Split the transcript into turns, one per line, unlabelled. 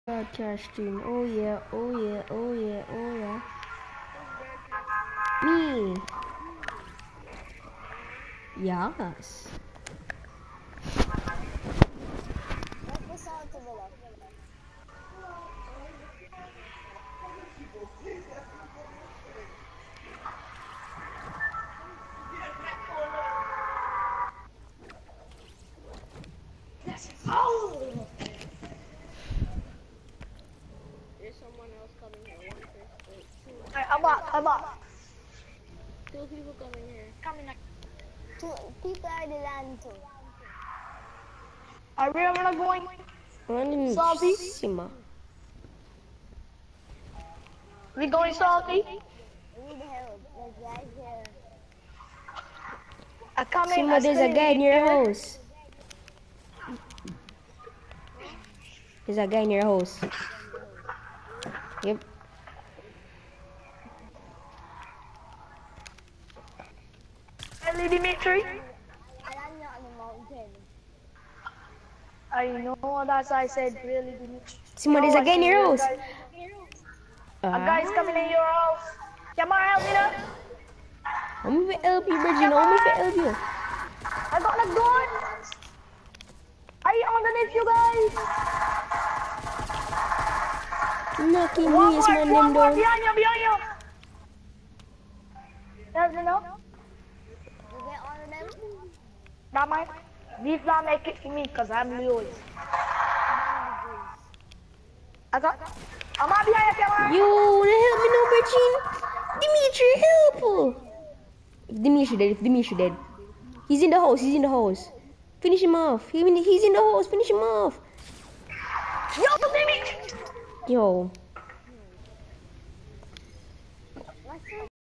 Broadcasting. Oh yeah, oh yeah, oh yeah, oh yeah. Me. Yes.
What's the sound to the left? There's someone else coming here. One person, two.
I'm up.
Two people coming here. Two people are the land too.
Are we ever going?
Running
Salty?
Sima.
We going salty?
We need help. There's guys here.
I come in.
Sima, there's a guy in your house. There's a guy in your house. Yep.
Really, Dimitri?
I land on the mountain.
I know that's I said really, Dimitri.
Sima, there's a guy in your house.
A guy's coming in your house. Come on, help me now.
I'm gonna help you, Virgin. I'm gonna help you.
I got a gun. Are you underneath you guys?
Knocking
One
his
more,
man
one
them
more
down.
behind you. Help me now.
You get all of them?
Not mine. These not make it for me because I'm Lewis. I'm not behind you, come on.
You help me now, Virgin. Dimitri, help! If Dimitri dead. He's in the house. Finish him off. He's in the house. Finish him off.
Yo, Dimitri.
Yo.